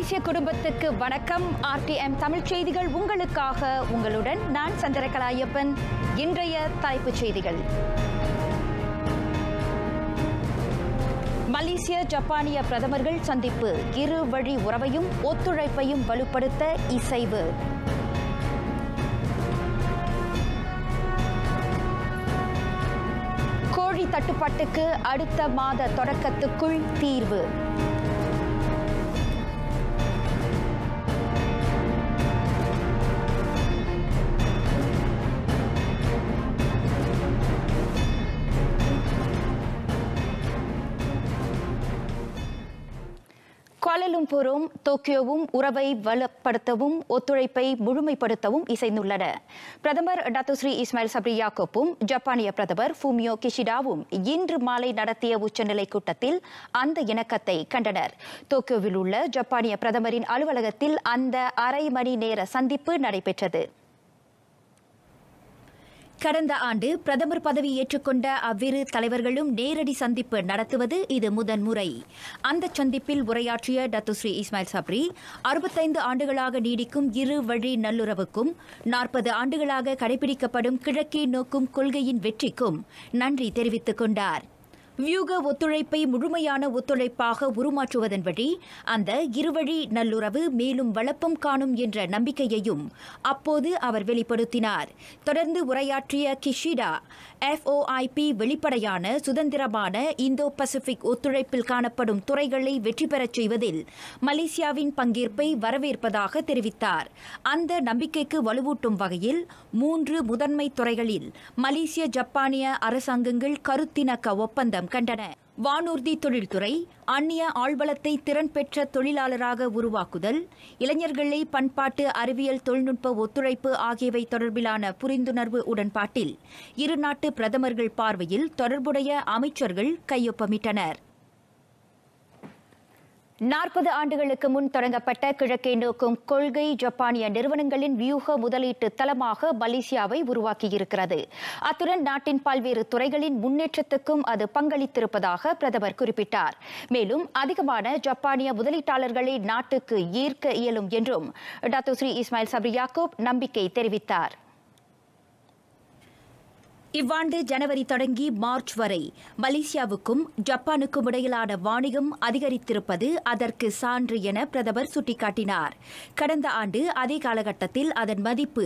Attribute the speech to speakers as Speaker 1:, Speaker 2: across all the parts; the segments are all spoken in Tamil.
Speaker 1: மலேசிய குடும்பத்துக்கு வணக்கம். RTM தமிழ் செய்திகள் உங்களுக்காக. உங்களுடன் நான் சந்திரகலாயப்பன். இன்றைய தலைப்புச் செய்திகள். மலேசிய ஜப்பானிய பிரதமர்கள் சந்திப்பு. இரு வழி உறவையும் ஒத்துழைப்பையும் வலுப்படுத்த இசைவு. கோழி தட்டுப்பாட்டுக்கு அடுத்த மாத தொடக்கத்துக்குள் தீர்வு. குவாலலும்பூரும் டோக்கியோவும் உறவை வலுப்படுத்தவும் ஒத்துழைப்பை முழுமைப்படுத்தவும் இசைந்துள்ளன. பிரதமர் டத்துஸ்ரீ இஸ்மாயில் சப்ரி யாக்கூப்பும் ஜப்பானிய பிரதமர் ஃபுமியோ கிஷிடாவும் இன்று மாலை நடத்திய உச்சநிலை கூட்டத்தில் அந்த இணக்கத்தை கண்டனர். டோக்கியோவில் உள்ள ஜப்பானிய பிரதமரின் அலுவலகத்தில் அந்த அரை மணி நேர சந்திப்பு நடைபெற்றது. கடந்த ஆண்டு பிரதமர் பதவி ஏற்றுக்கொண்ட அவ்விரு தலைவர்களும் நேரடி சந்திப்பு நடத்துவது இது முதன்முறை. அந்த சந்திப்பில் உரையாற்றிய டத்துஸ்ரீ இஸ்மாயில் சப்ரி 65 ஆண்டுகளாக நீடிக்கும் இரு வழி நல்லுறவுக்கும் 40 ஆண்டுகளாக கடைபிடிக்கப்படும் கிழக்கே நோக்கும் கொள்கையின் வெற்றிக்கும் நன்றி தெரிவித்துக் கொண்டார். வியூக ஒத்துழைப்பை முழுமையான ஒத்துழைப்பாக உருமாற்றுவதன் வழி அந்த இருவழி நல்லுறவு மேலும் வளப்பம் காணும் என்ற நம்பிக்கையையும் அப்போது அவர் வெளிப்படுத்தினார். தொடர்ந்து உரையாற்றிய கிஷிடா FOIP வெளிப்படையான சுதந்திரமான இந்தோ பசிபிக் ஒத்துழைப்பில் காணப்படும் துறைகளை வெற்றி பெறச் செய்வதில் மலேசியாவின் பங்கேற்பை வரவேற்பதாக தெரிவித்தார். அந்த நம்பிக்கைக்கு வலுவூட்டும் வகையில் 3 முதன்மை துறைகளில் மலேசிய ஜப்பானிய அரசாங்கங்கள் கருத்திணக்க ஒப்பந்தம் கண்டன. வானூர்தி தொழில்துறை, அந்நிய ஆழ்வளத்தை திறன் பெற்ற தொழிலாளராக உருவாக்குதல், இளைஞர்களை பண்பாட்டு அறிவியல் தொழில்நுட்ப ஒத்துழைப்பு ஆகியவை தொடர்பிலான புரிந்துணர்வு உடன்பாட்டில் இரு நாட்டு பிரதமர்கள் பார்வையில் தொடர்புடைய அமைச்சர்கள் கையொப்பமிட்டனர். 40 ஆண்டுகளுக்கு முன் தொடங்கப்பட்ட கிழக்கே நோக்கும் கொள்கை ஜப்பானிய நிறுவனங்களின் வியூக முதலீட்டு தளமாக மலேசியாவை உருவாக்கியிருக்கிறது. அத்துடன் நாட்டின் பல்வேறு துறைகளின் முன்னேற்றத்துக்கும் அது பங்களித்திருப்பதாக பிரதமர் குறிப்பிட்டார். மேலும் அதிகமான ஜப்பானிய முதலீட்டாளர்களை நாட்டுக்கு ஈர்க்க இயலும் என்றும் டத்துஸ்ரீ இஸ்மாயில் சப்ரி யாக்கூப் நம்பிக்கை தெரிவித்தார். இவ்வாண்டு ஜனவரி தொடங்கி மார்ச் வரை மலேசியாவுக்கும் ஜப்பானுக்கும் இடையிலான வாணிகம் அதிகரித்திருப்பது அதற்கு சான்று என பிரதமர் சுட்டிக்காட்டினார். கடந்த ஆண்டு அதே காலகட்டத்தில் அதன் மதிப்பு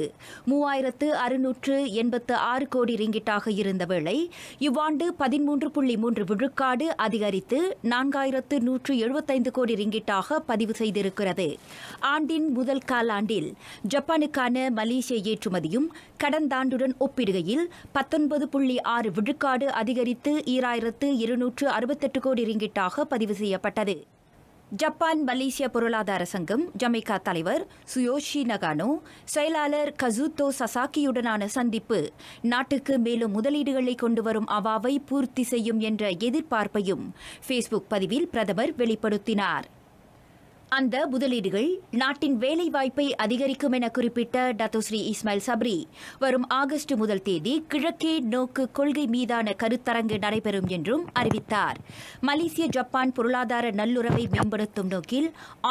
Speaker 1: 3686 கோடி ரிங்கிட்டாக இருந்த வேளை இவ்வாண்டு 13.3 விழுக்காடு அதிகரித்து 4175 கோடி ரிங்கிட்டாக பதிவு செய்திருக்கிறது. ஆண்டின் முதல் காலாண்டில் ஜப்பானுக்கான மலேசிய ஏற்றுமதியும் கடந்த ஆண்டுடன் ஒப்பிடுகையில் 19.6 விழுக்காடு அதிகரித்து 2268 கோடி ரிங்கிட்டாக பதிவு செய்யப்பட்டது. ஜப்பான் மலேசிய பொருளாதார சங்கம் ஜமைக்கா தலைவர் சுயோஷி நகானோ, செயலாளர் கசுதோ சசாகியுடனான சந்திப்பு நாட்டுக்கு மேலும் முதலீடுகளை கொண்டுவரும் அவாவை பூர்த்தி செய்யும் என்ற எதிர்பார்ப்பையும் ஃபேஸ்புக் பதிவில் பிரதமர் வெளிப்படுத்தினார். அந்த முதலீடுகள் நாட்டின் வேலைவாய்ப்பை அதிகரிக்கும் என குறிப்பிட்ட டத்துஸ்ரீ இஸ்மாயில் சப்ரி வரும் ஆகஸ்ட் 1 கிழக்கே நோக்கு கொள்கை மீதான கருத்தரங்கு நடைபெறும் என்றும் அறிவித்தார். மலேசிய ஜப்பான் பொருளாதார நல்லுறவை மேம்படுத்தும் நோக்கில்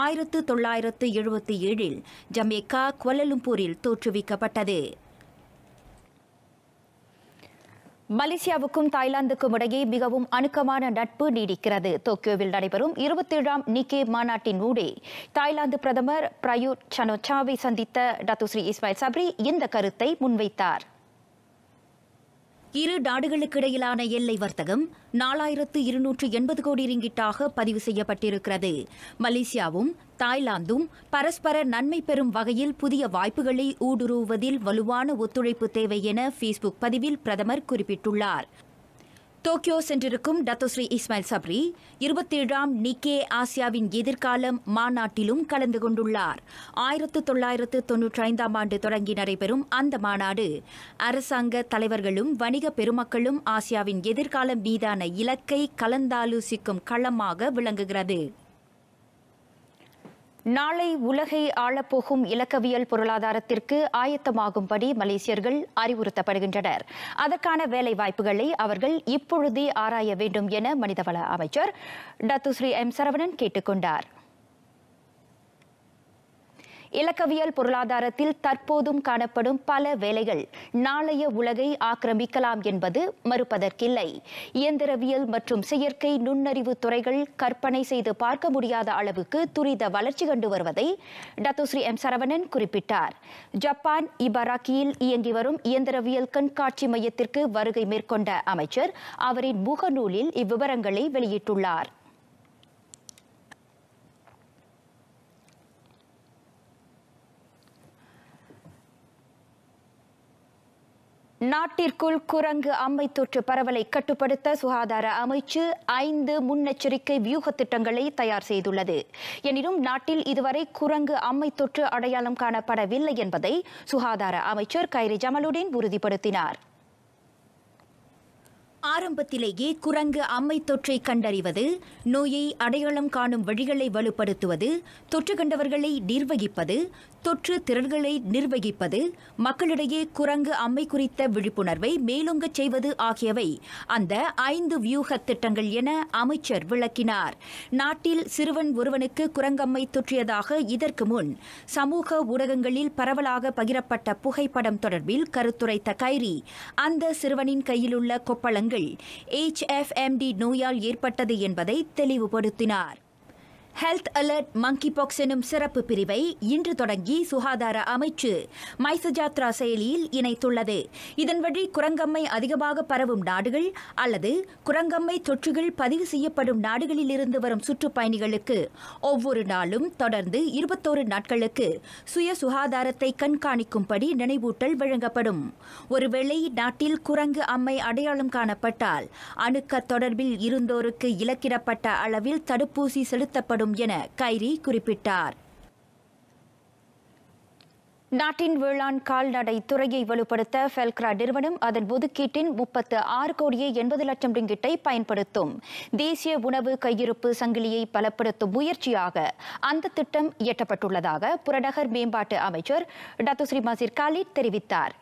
Speaker 1: 1977 ஜமேக்கா குவாலலும்பூரில் தோற்றுவிக்கப்பட்டது. மலேசியாவுக்கும் தாய்லாந்துக்கும் இடையே மிகவும் அணுக்கமான நட்பு நீடிக்கிறது. டோக்கியோவில் நடைபெறும் 27ஆம் நிக்கே மாநாட்டின் ஊடே தாய்லாந்து பிரதமர் பிரயுட் சன்-ஓச்சாவை சந்தித்த டத்துஸ்ரீ இஸ்மாயில் சப்ரி இந்த கருத்தை முன்வைத்தார். இரு நாடுகளுக்கிடையிலான எல்லை வர்த்தகம் 4280 கோடி ரிங்கிட்டாக பதிவு செய்யப்பட்டிருக்கிறது. மலேசியாவும் தாய்லாந்தும் பரஸ்பர நன்மை பெறும் வகையில் புதிய வாய்ப்புகளை ஊடுருவுவதில் வலுவான ஒத்துழைப்பு தேவை என ஃபேஸ்புக் பதிவில் பிரதமர் குறிப்பிட்டுள்ளார். டோக்கியோ சென்றிருக்கும் டத்துஸ்ரீ இஸ்மாயில் சப்ரி 27ஆம் நிக்கே ஆசியாவின் எதிர்காலம் மாநாட்டிலும் கலந்து கொண்டுள்ளார். 1995ஆம் ஆண்டு தொடங்கி நடைபெறும் அந்த மாநாடு அரசாங்க தலைவர்களும் வணிக பெருமக்களும் ஆசியாவின் எதிர்காலம் மீதான இலக்கை கலந்தாலோசிக்கும் களமாக விளங்குகிறது. நாளை உலகை ஆளப்போகும் இலக்கவியல் பொருளாதாரத்திற்கு ஆயத்தமாகும்படி மலேசியர்கள் அறிவுறுத்தப்படுகின்றனர். அதற்கான வேலை வாய்ப்புகளை அவர்கள் இப்பொழுதே ஆராய வேண்டும் என மனிதவள அமைச்சர் டத்துஸ்ரீ எம் சரவணன் கேட்டுக் கொண்டார். இலக்கவியல் பொருளாதாரத்தில் தற்போதும் காணப்படும் பல வேலைகள் நாளைய உலகை ஆக்கிரமிக்கலாம் என்பது மறுப்பதற்கில்லை. இயந்திரவியல் மற்றும் செயற்கை நுண்ணறிவு துறைகள் கற்பனை செய்து பார்க்க முடியாத அளவுக்கு துரித வளர்ச்சி கண்டு வருவதை டத்துஸ்ரீ எம் சரவணன் குறிப்பிட்டார். ஜப்பான் இபராக்கியில் இயங்கி வரும் இயந்திரவியல் கண்காட்சி மையத்திற்கு வருகை மேற்கொண்ட அமைச்சர் அவரின் முகநூலில் இவ்விவரங்களை வெளியிட்டுள்ளார். நாட்டிற்குள் குரங்கு அம்மை தொற்று பரவலை கட்டுப்படுத்த சுகாதார அமைச்சு 5 முன்னெச்சரிக்கை வியூக திட்டங்களை தயார் செய்துள்ளது. எனினும் நாட்டில் இதுவரை குரங்கு அம்மை தொற்று அடையாளம் காணப்படவில்லை என்பதை சுகாதார அமைச்சர் கைரி ஜமலுடன் உறுதிப்படுத்தினார். ஆரம்பத்திலேயே குரங்கு அம்மை தொற்றை கண்டறிவது, நோயை அடையாளம் காணும் வழிகளை வலுப்படுத்துவது, தொற்று கண்டவர்களை நிர்வகிப்பது, தொற்று திறன்களை நிர்வகிப்பது, மக்களிடையே குரங்கு அம்மை குறித்த விழிப்புணர்வை மேலோங்கச் செய்வது ஆகியவை அந்த 5 வியூக திட்டங்கள் என அமைச்சர் விளக்கினார். நாட்டில் சிறுவன் ஒருவனுக்கு குரங்கம்மை தொற்றியதாக இதற்கு முன் சமூக ஊடகங்களில் பரவலாக பகிரப்பட்ட புகைப்படம் தொடர்பில் கருத்துரைத்த கைரி, அந்த சிறுவனின் கையிலுள்ள கொப்பளங்கள் HFMD நோயால் ஏற்பட்டது என்பதை தெளிவுபடுத்தினார். ஹெல்த் அலர்ட் மங்கி பாக்ஸ் எனும் சிறப்பு பிரிவை இன்று தொடங்கி சுகாதார அமைச்சு மைசஜாத்ரா செயலியில் இணைத்துள்ளது. இதன் வழி குரங்கம்மை அதிகமாக பரவும் நாடுகள் அல்லது குரங்கம்மை தொற்றுகள் பதிவு செய்யப்படும் நாடுகளில் இருந்து வரும் சுற்றுப்பயணிகளுக்கு ஒவ்வொரு நாளும் தொடர்ந்து 21 நாட்களுக்கு சுய சுகாதாரத்தை கண்காணிக்கும்படி நினைவூட்டல் வழங்கப்படும். ஒருவேளை நாட்டில் குரங்கு அம்மை அடையாளம் காணப்பட்டால் அணுக்க தொடர்பில் இருந்தோருக்கு இலக்கிடப்பட்ட அளவில் தடுப்பூசி செலுத்தப்படும் என கைரி குறிப்பிட்டார். நாட்டின் வேளாண் கால்நடை துறையை வலுப்படுத்த ஃபெல்க்ரா நிறுவனம் அதன் ஒதுக்கீட்டின் 36 கோடியே 80 லட்சம் ரிங்கிட்டை பயன்படுத்தும். தேசிய உணவு கையிருப்பு சங்கிலியை பலப்படுத்தும் முயற்சியாக அந்த திட்டம் இயற்றப்பட்டுள்ளதாக புறநகர் மேம்பாட்டு அமைச்சர் டத்துஸ்ரீ மசீர் காலிட் தெரிவித்தார்.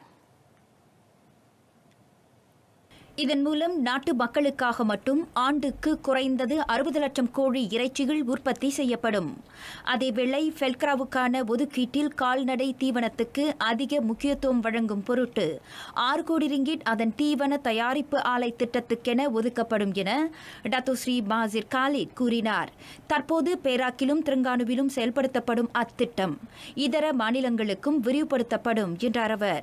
Speaker 1: இதன் மூலம் நாட்டு மக்களுக்காக மட்டும் ஆண்டுக்கு குறைந்தது 60 லட்சம் கோழி இறைச்சிகள் உற்பத்தி செய்யப்படும். அதேவேளை ஃபெல்க்ராவுக்கான ஒதுக்கீட்டில் கால்நடை தீவனத்துக்கு அதிக முக்கியத்துவம் வழங்கும் பொருட்டு 6 கோடி ரிங்கிட் அதன் தீவன தயாரிப்பு ஆலை திட்டத்துக்கென ஒதுக்கப்படும் என டத்துஸ்ரீ மசீர் காலிட் கூறினார். தற்போது பேராக்கிலும் திரங்கானுவிலும் செயல்படுத்தப்படும் அத்திட்டம் இதர மாநிலங்களுக்கும் விரிவுபடுத்தப்படும் என்றார் அவர்.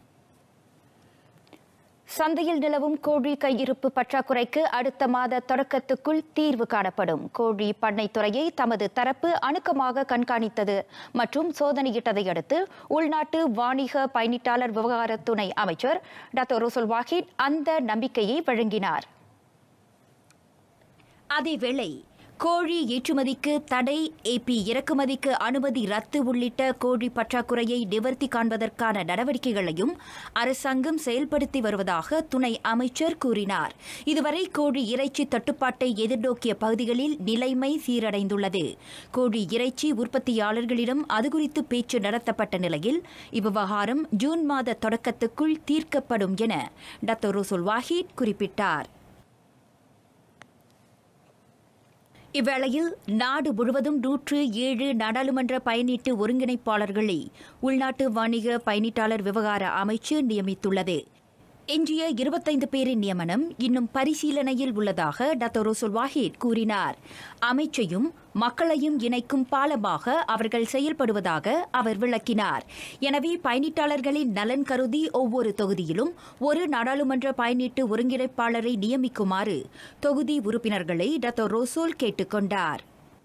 Speaker 1: சந்தையில் நிலவும் கோழி கையிருப்பு பற்றாக்குறைக்கு அடுத்த மாத தொடக்கத்துக்குள் தீர்வு காணப்படும். கோழி பண்ணைத்துறையை தமது தரப்பு அணுக்கமாக கண்காணித்தது மற்றும் சோதனையிட்டதை அடுத்து உள்நாட்டு வாணிக பயணிட்டாளர் விவகார துணை அமைச்சர் டாக்டர் ரோசல் வாஹிட் அந்த நம்பிக்கையை வழங்கினார். அதேவேளை கோழி ஏற்றுமதிக்கு தடை, ஏபி இறக்குமதிக்கு அனுமதி ரத்து உள்ளிட்ட கோழி பற்றாக்குறையை நிவர்த்தி காண்பதற்கான நடவடிக்கைகளையும் அரசாங்கம் செயல்படுத்தி வருவதாக துணை அமைச்சர் கூறினார். இதுவரை கோழி இறைச்சி தட்டுப்பாட்டை எதிர்நோக்கிய பகுதிகளில் நிலைமை சீரடைந்துள்ளது. கோழி இறைச்சி உற்பத்தியாளர்களிடம் அதுகுறித்து பேச்சு நடத்தப்பட்ட நிலையில் இவ்விவகாரம் ஜூன் மாத தொடக்கத்துக்குள் தீர்க்கப்படும் என டாக்டர் ரோசல் வாஹிட் குறிப்பிட்டார். இவ்வேளையில் நாடு முழுவதும் 107 நாடாளுமன்ற பயனீட்டு ஒருங்கிணைப்பாளர்களை உள்நாட்டு வாணிக பயனீட்டாளர் விவகார அமைச்சு நியமித்துள்ளது. எஞ்சிய 25 பேரின் நியமனம் இன்னும் பரிசீலனையில் உள்ளதாக டாக்டர் ரோசல் வாஹிட் கூறினார். அமைச்சையும் மக்களையும் இணைக்கும் பாலமாக அவர்கள் செயல்படுவதாக அவர் விளக்கினார். எனவே பயனீட்டாளர்களின் நலன் கருதி ஒவ்வொரு தொகுதியிலும் ஒரு நாடாளுமன்ற பயனீட்டு ஒருங்கிணைப்பாளரை நியமிக்குமாறு தொகுதி உறுப்பினர்களை டாக்டர் ரோசோல் கேட்டுக் கொண்டார்.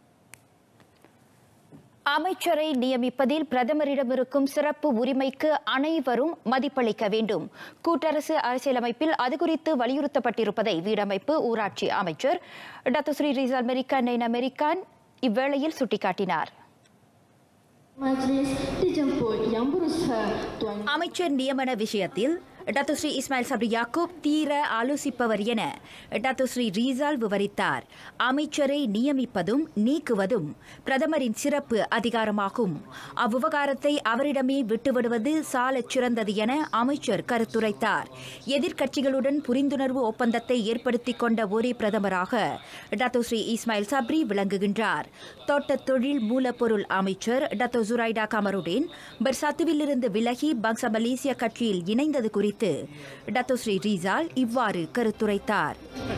Speaker 1: அமைச்சரை நியமிப்பதில் பிரதமரிடம் இருக்கும் சிறப்பு உரிமைக்கு அனைவரும் மதிப்பளிக்க வேண்டும். கூட்டரசு அரசியலமைப்பில் அது குறித்து வலியுறுத்தப்பட்டிருப்பதை வீடமைப்பு ஊராட்சி அமைச்சர் டாக்டர் ஸ்ரீ ரிசால் மெரிக்கான் இவ்வேளையில் சுட்டிக்காட்டினார். அமைச்சர் நியமன விஷயத்தில் டத்துஸ்ரீ இஸ்மாயில் சப்ரி யாக்கூப் தீர ஆலோசிப்பவர் என டத்துஸ்ரீ ரீசால் விவரித்தார். அமைச்சரை நியமிப்பதும் நீக்குவதும் பிரதமரின் சிறப்பு அதிகாரமாகும். அவ்விவகாரத்தை அவரிடமே விட்டுவிடுவது சாலச் சிறந்தது என அமைச்சர் கருத்துரைத்தார். எதிர்க்கட்சிகளுடன் புரிந்துணர்வு ஒப்பந்தத்தை ஏற்படுத்திக் கொண்ட ஒரே பிரதமராக டத்துஸ்ரீ இஸ்மாயில் சப்ரி விளங்குகின்றார். தோட்டத் தொழில் மூலப்பொருள் அமைச்சர் டத்தோ ஜுரைடா கமருடீன் பெர்சாத்துவிலிருந்து விலகி பங்ச மலேசிய கட்சியில் இணைந்தது குறித்து டத்தோஸ்ரீ ரீசால் இவ்வாறு கருத்துரைத்தார்.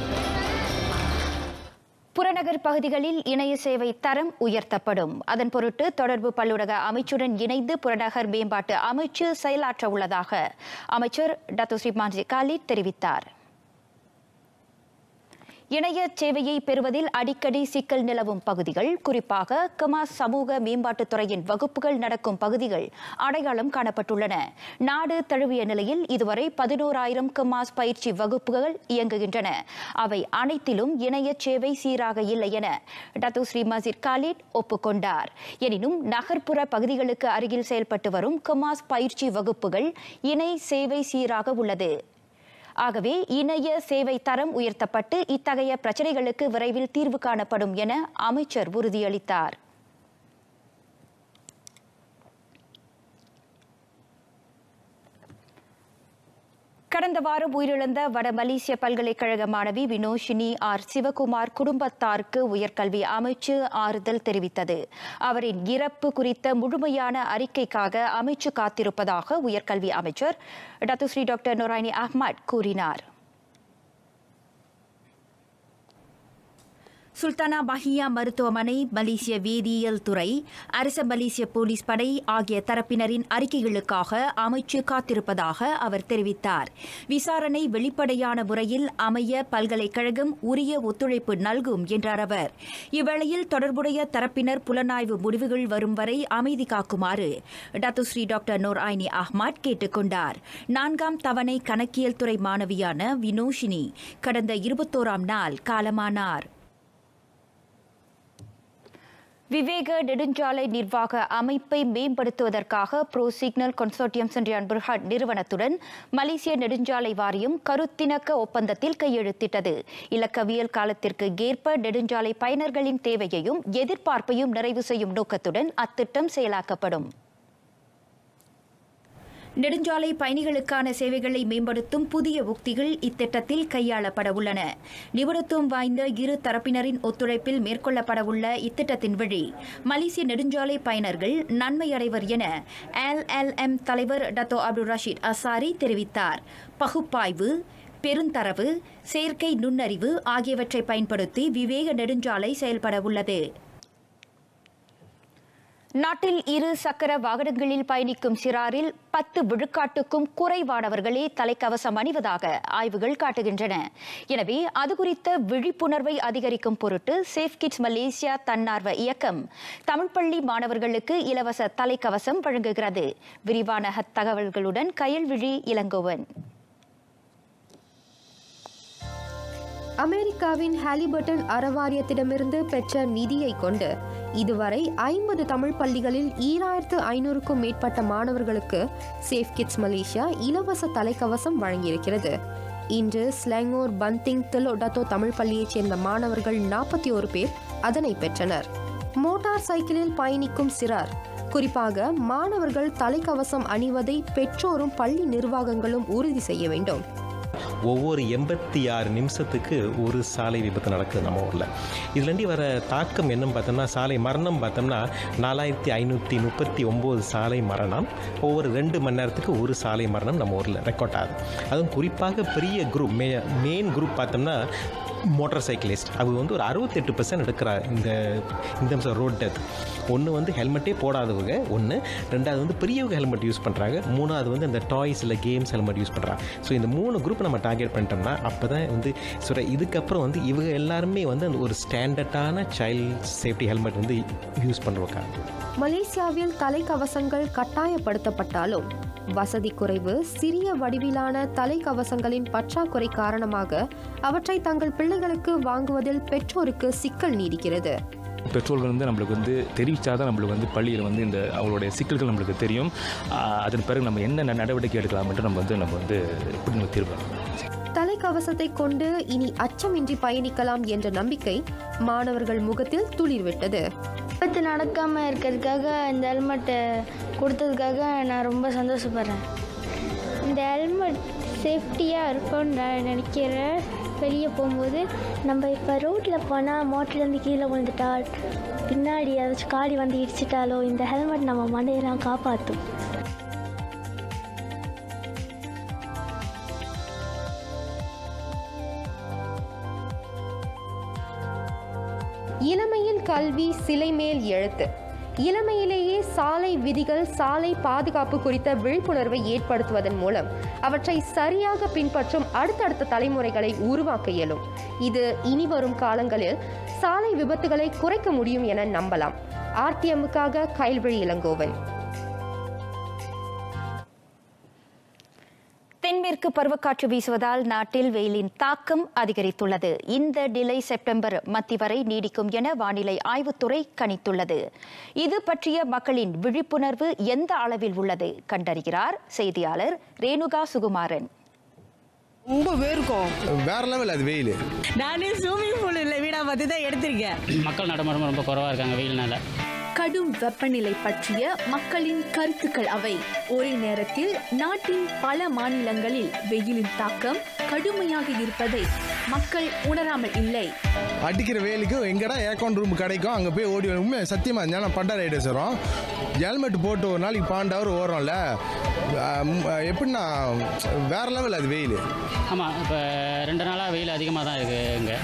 Speaker 1: புறநகர் பகுதிகளில் இணைய சேவை தரம் உயர்த்தப்படும். அதன் பொருட்டு தொடர்பு பல்லுலக அமைச்சுடன் இணைந்து புறநகர் மேம்பாட்டு அமைச்சு செயலாற்ற உள்ளதாக அமைச்சர் டத்தோஸ்ரீ மான்சி காலிட் தெரிவித்தார். இணைய சேவையை பெறுவதில் அடிக்கடி சிக்கல் நிலவும் பகுதிகள், குறிப்பாக கமாஸ் சமூக மேம்பாட்டுத்துறையின் வகுப்புகள் நடக்கும் பகுதிகள் அடையாளம் காணப்பட்டுள்ளன. நாடு தழுவிய நிலையில் இதுவரை 11,000 கமாஸ் பயிற்சி வகுப்புகள் இயங்குகின்றன. அவை அனைத்திலும் இணைய சேவை சீராக இல்லை என டத்துஸ்ரீ மசீர் காலிட் ஒப்புக்கொண்டார். எனினும் நகர்ப்புற பகுதிகளுக்கு அருகில் செயல்பட்டு வரும் கமாஸ் பயிற்சி வகுப்புகள் இணை சேவை சீராக உள்ளது. ஆகவே இணைய சேவை தரம் உயர்த்தப்பட்டு இத்தகைய பிரச்சினைகளுக்கு விரைவில் தீர்வு காணப்படும் என அமைச்சர் உறுதியளித்தார். கடந்த வாரம் உயிரிழந்த வட மலேசிய பல்கலைக்கழக மாணவி வினோஷினி ஆர் சிவகுமார் குடும்பத்தாருக்கு உயர்கல்வி அமைச்சு ஆறுதல் தெரிவித்தது. அவரின் இறப்பு குறித்த முழுமையான அறிக்கைக்காக அமைச்சு காத்திருப்பதாக உயர்கல்வி அமைச்சர் டத்துஸ்ரீ டாக்டர் நொராயினி அஹ்மத் கூறினார். சுல்தானா பஹியா மருத்துவமனை, மலேசிய வேதியியல் துறை, அரச மலேசிய போலீஸ் படை ஆகிய தரப்பினரின் அறிக்கைகளுக்காக அமைச்சு காத்திருப்பதாக அவர் தெரிவித்தார். விசாரணை வெளிப்படையான முறையில் அமைய பல்கலைக்கழகம் உரிய ஒத்துழைப்பு நல்கும் என்றார் அவர். இவ்வேளையில் தொடர்புடைய தரப்பினர் புலனாய்வு முடிவுகள் வரும் வரை அமைதி காக்குமாறு டத்துஸ்ரீ டாக்டர் நொராயினி அஹ்மத் கேட்டுக் கொண்டார். 4ஆம் தவணை கணக்கியல் துறை மாணவியான வினோஷினி கடந்த 21ஆம் நாள் காலமானார். விவேக நெடுஞ்சாலை நிர்வாக அமைப்பை மேம்படுத்துவதற்காக Pro Signal Consortium Sendirian Berhad நிறுவனத்துடன் மலேசிய நெடுஞ்சாலை வாரியம் கருத்திணக்க ஒப்பந்தத்தில் கையெழுத்திட்டது. இலக்கவியல் காலத்திற்கு ஏற்ப நெடுஞ்சாலை பயனர்களின் தேவையையும் எதிர்பார்ப்பையும் நிறைவு செய்யும் நோக்கத்துடன் அத்திட்டம் செயலாக்கப்படும். நெடுஞ்சாலை பயணிகளுக்கான சேவைகளை மேம்படுத்தும் புதிய உக்திகள் இத்திட்டத்தில் கையாளப்பட உள்ளன. நிபுணத்துவம் வாய்ந்த இரு தரப்பினரின் ஒத்துழைப்பில் மேற்கொள்ளப்படவுள்ள இத்திட்டத்தின் வழி மலேசிய நெடுஞ்சாலை பயனர்கள் நன்மையடைவர் என LLM தலைவர் டத்தோ அப்துல் ரஷீத் அசாரி தெரிவித்தார். பகுப்பாய்வு, பெருந்தரவு, செயற்கை நுண்ணறிவு ஆகியவற்றை பயன்படுத்தி விவேக நெடுஞ்சாலை செயல்பட உள்ளது. நாட்டில் 2 சக்கர வாகனங்களில் பயணிக்கும் சிறாரில் 10 விழுக்காட்டுக்கும் குறைவானவர்களே தலைக்கவசம் அணிவதாக ஆய்வுகள் காட்டுகின்றன. எனவே அது குறித்த விழிப்புணர்வை அதிகரிக்கும் பொருட்டு சேஃப் கிட்ஸ் மலேசியா தன்னார்வ இயக்கம் தமிழ் பள்ளி மாணவர்களுக்கு இலவச தலைக்கவசம் வழங்குகிறது. விரிவான தகவல்களுடன் கயல்விழி இளங்கோவன்.
Speaker 2: அமெரிக்காவின் ஹாலிபர்டன் அறவாரியத்திடமிருந்து பெற்ற நிதியை கொண்டு இதுவரை 50 தமிழ் பள்ளிகளில் 2500க்கும் மேற்பட்ட மாணவர்களுக்கு சேஃப் கிட்ஸ் மலேசியா இலவச தலைக்கவசம் வழங்கியிருக்கிறது. இன்று ஸ்லாங்கோர் பந்திங் தெலோடத்தோ தமிழ் பள்ளியைச் சேர்ந்த மாணவர்கள் 41 பேர் அதனை பெற்றனர். மோட்டார் சைக்கிளில் பயணிக்கும் சிறார், குறிப்பாக மாணவர்கள் தலைக்கவசம் அணிவதை பெற்றோரும் பள்ளி நிர்வாகங்களும் உறுதி செய்ய வேண்டும்.
Speaker 3: ஒவ்வொரு 86 நிமிஷத்துக்கு ஒரு சாலை விபத்து நடக்குது நம்ம ஊரில். இதுலேருந்து வர தாக்கம் என்னன்னு பார்த்தோம்னா, சாலை மரணம் பார்த்தோம்னா 4539 சாலை மரணம், ஒவ்வொரு 2 மணி நேரத்துக்கு ஒரு சாலை மரணம் நம்ம ஊரில் ரெக்கார்ட் ஆகுது. அதுவும் குறிப்பாக பெரிய குரூப், மெயின் குரூப் பார்த்தோம்னா மோட்டார் சைக்கிளிஸ்ட். அது வந்து ஒரு 68% எடுக்கிறார் இந்த ரோட் டெத். ஒன்று ஹெல்மெட்டே போடாதவங்க, ரெண்டாவது பெரியவங்க ஹெல்மெட் யூஸ் பண்ணுறாங்க, மூணாவது அந்த டாய்ஸ் இல்லை கேம்ஸ் ஹெல்மெட் யூஸ் பண்ணுறாங்க. ஸோ இந்த 3 குரூப் நம்ம டார்கெட் பண்ணிட்டோம்னா அப்போ தான் இதுக்கப்புறம் இவங்க எல்லாருமே அந்த ஒரு ஸ்டாண்டர்டான சைல்ட் சேஃப்டி ஹெல்மெட் யூஸ் பண்ணுவாங்க.
Speaker 2: மலேசியாவில் தலைக்கவசங்கள் கட்டாயப்படுத்தப்பட்டாலும் வசதி குறைவு, சிறிய வடிவிலான தலைக்கவசங்களின் பற்றாக்குறை காரணமாக அவற்றை தங்கள் பிள்ளைகளுக்கு வாங்குவதில் பெற்றோருக்கு சிக்கல் நீடிக்கிறது.
Speaker 4: பெற்றோர்கள் வந்து நம்மளுக்கு வந்து தெரிவித்தா தான் நம்மளுக்கு வந்து பள்ளியில் வந்து இந்த அவங்களுடைய சிக்கல்கள் நம்மளுக்கு தெரியும். அதன் பிறகு நம்ம என்ன நடவடிக்கை எடுக்கலாம்ன்ட்டு நம்ம வந்து எப்படி நம்ம தீர்ப்போம்.
Speaker 2: தலைக்கவசத்தை கொண்டு இனி அச்சமின்றி பயணிக்கலாம் என்ற நம்பிக்கை மாணவர்கள் முகத்தில் துளிர்விட்டது.
Speaker 5: விபத்து நடக்காமல் இருக்கிறதுக்காக இந்த ஹெல்மெட்டை கொடுத்ததுக்காக நான் ரொம்ப சந்தோஷப்படுறேன். இந்த ஹெல்மெட் சேஃப்டியாக இருக்கும்னு நான் நினைக்கிறேன். வெளியே போகும்போது நம்ம இப்போ ரோட்டில் போனால் மோட்டர்லேருந்து கீழே விழுந்துட்டா, பின்னாடி ஏதாச்சும் காடி வந்து இடிச்சிட்டாலோ இந்த ஹெல்மெட் நம்ம மண்டையெல்லாம் காப்பாற்றும்.
Speaker 2: இளமையில் கல்வி சிலை மேல் எழுத்து. இளமையிலேயே சாலை விதிகள், சாலை பாதுகாப்பு குறித்த விழிப்புணர்வை ஏற்படுத்துவதன் மூலம் அவற்றை சரியாக பின்பற்றும் அடுத்தடுத்த தலைமுறைகளை உருவாக்க இயலும். இது இனிவரும் காலங்களில் சாலை விபத்துகளை குறைக்க முடியும் என நம்பலாம். RTMக்காக கைல்வழி இளங்கோவன்.
Speaker 1: தென்மேற்கு பருவக்காற்று வீசுவதால் நாட்டில் வெயிலின் தாக்கம் அதிகரித்துள்ளது. இந்த நிலை செப்டம்பர் மத்தி வரை நீடிக்கும் என வானிலை ஆய்வுத்துறை கணித்துள்ளது. இது பற்றிய மக்களின் விழிப்புணர்வு எந்த அளவில் உள்ளது கண்டறிகிறார் செய்தியாளர் ரேணுகா சுகுமாரன்.
Speaker 6: ரொம்ப வேர்க்கும், வேற லெவல் அது வெயில்.
Speaker 7: நானே ஸ்விமிங் பூல் இல்லை வீடா பார்த்து தான் எடுத்திருக்கேன்.
Speaker 8: மக்கள் நடைமுறை ரொம்ப குறைவாக இருக்காங்க வெயில்னால.
Speaker 9: கடும் வெப்பநிலை பற்றிய மக்களின் கருத்துக்கள் அவை. ஒரே நேரத்தில் நாட்டின் பல மாநிலங்களில் வெயிலின் தாக்கம் கடுமையாக இருப்பதை மக்கள் உணராமல் இல்லை.
Speaker 6: அடிக்கிற வெயிலுக்கு எங்கடா ஏர்கான் ரூம் கிடைக்கும் அங்கே போய் ஓடி உண்மை சத்தியமாக இருந்தால் பண்டா ரைடர்ஸ் வரும். ஹெல்மெட் போட்டு ஒரு நாளைக்கு 12 ஹவர் ஓடுறோம்ல, எப்படின்னா வேற லெவல் அது வெயில்.
Speaker 8: ஆமாம், இப்போ 2 நாளாக வெயில் அதிகமாக தான் இருக்குது. இங்கே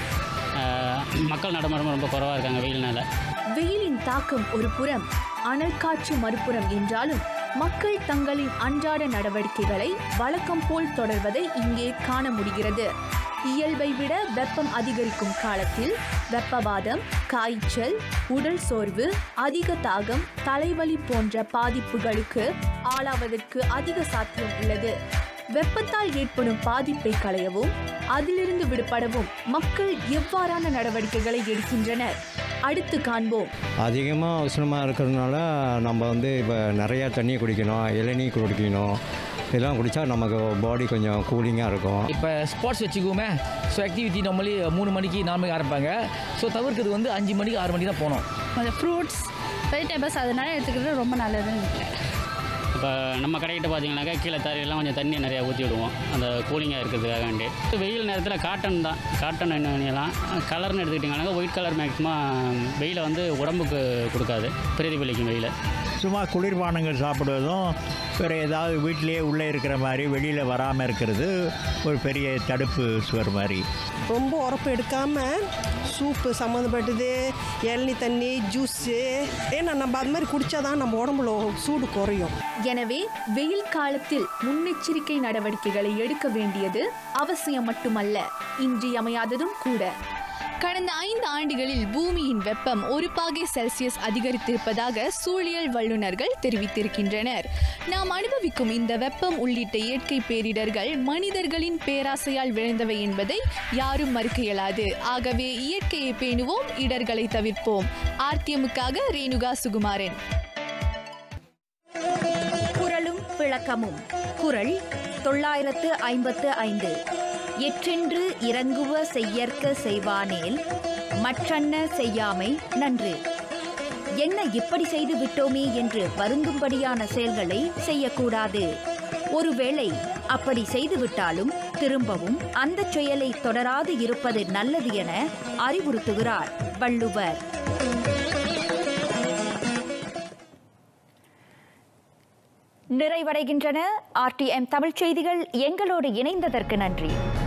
Speaker 8: மக்கள் நடைமுறை ரொம்ப குறைவாக இருக்காங்க வெயில்னால.
Speaker 9: வெயிலின் தாக்கம் ஒரு புறம், அனல் காற்று மறுபுறம் என்றாலும் மக்கள் தங்களின் அன்றாட நடவடிக்கைகளை வழக்கம் போல் தொடர்வதை இங்கே காண முடிகிறது. இயல்பை விட வெப்பம் அதிகரிக்கும் காலத்தில் வெப்பவாதம், காய்ச்சல், உடல் சோர்வு, அதிக தாகம், தலைவலி போன்ற பாதிப்புகளுக்கு ஆளாவதற்கு அதிக சாத்தியம் உள்ளது. வெப்பத்தால் ஏற்படும் பாதிப்பை களையவும் அதிலிருந்து விடுபடவும் மக்கள் எவ்வாறான நடவடிக்கைகளை எடுக்கின்றனர்? அடுத்து காண்போம்.
Speaker 10: அதிகமாக உஷ்ணமாக இருக்கிறதுனால நம்ம இப்போ நிறையா தண்ணி குடிக்கணும், இளநீர் குடிக்கணும். இதெல்லாம் குடித்தா நமக்கு பாடி கொஞ்சம் கூலிங்காக இருக்கும்.
Speaker 11: இப்போ ஸ்போர்ட்ஸ் வச்சுக்குவோமே, ஸோ ஆக்டிவிட்டி நார்மலி 3 மணிக்கு 4 மணிக்கு ஆரம்பிப்பாங்க. ஸோ தவிர்க்கிறது 5 மணிக்கு 6 மணிக்கு தான் போகணும்.
Speaker 5: கொஞ்சம் ஃப்ரூட்ஸ், வெஜிடபிள்ஸ் அதனால எடுத்துக்கிறது ரொம்ப நல்லதுன்னு நினைக்கிறேன்.
Speaker 8: இப்போ நம்ம கடைக்கிட்ட பார்த்தீங்கன்னாக்கா கீழே தரையெல்லாம் கொஞ்சம் தண்ணி நிறையா ஊற்றி விடுவோம், அந்த கூலிங்காக இருக்கிறதுக்காக வேண்டி. வெயில் நேரத்தில் காட்டன் தான், காட்டன் எண்ணெய்லாம் கலர்னு எடுத்துக்கிட்டிங்கன்னாக்கா ஒயிட் கலர் மேக்ஸிமம் வெயிலை உடம்புக்கு கொடுக்காது, பிரதிபலிக்கும் வெயில்.
Speaker 12: சும்மா குளிர்பானங்கள் சாப்பிடுவதும், வேறு ஏதாவது வீட்டிலேயே உள்ளே இருக்கிற மாதிரி வெளியில் வராமல் இருக்கிறது ஒரு பெரிய தடுப்பு சுவர் மாதிரி.
Speaker 7: ரொம்ப உரப்பு எடுக்காமல் சூப்பு சம்மந்தப்பட்டது, இளநீ தண்ணி, ஜூஸு, ஏன்னா நம்ம அது மாதிரி குடித்தாதான் நம்ம உடம்புல சூடு குறையும்.
Speaker 9: எனவே வெயில் காலத்தில் முன்னெச்சரிக்கை நடவடிக்கைகளை எடுக்க வேண்டியது அவசியம் மட்டுமல்ல, இன்றியமையாததும் கூட. கடந்த 5 ஆண்டுகளில் பூமியின் வெப்பம் 1 பாகை செல்சியஸ் அதிகரித்திருப்பதாக சூழியல் வல்லுநர்கள் தெரிவித்திருக்கின்றனர். நாம் அனுபவிக்கும் இந்த வெப்பம் உள்ளிட்ட இயற்கை பேரிடர்கள் மனிதர்களின் பேராசையால் விளைந்தவை என்பதை யாரும் மறுக்க இயலாது. ஆகவே இயற்கையை பேணுவோம், இடர்களை தவிர்ப்போம். RTMக்காக ரேணுகா சுகுமாரன்.
Speaker 1: குரலும் விளக்கமும். குரல் 955. எற்றென்று இறங்குவ செய்யற்க செய்வானேல் மற்றன்ன செய்யாமை நன்று. என்ன இப்படி செய்து விட்டோமே என்று வருந்தும்படியான செயல்களை செய்யக்கூடாது. ஒருவேளை அப்படி செய்துவிட்டாலும் திரும்பவும் அந்த செயலை தொடராது இருப்பது நல்லது என அறிவுறுத்துகிறார் வள்ளுவர். நிறைவடைகின்றன RTM தமிழ் செய்திகள். எங்களோடு இணைந்ததற்கு நன்றி.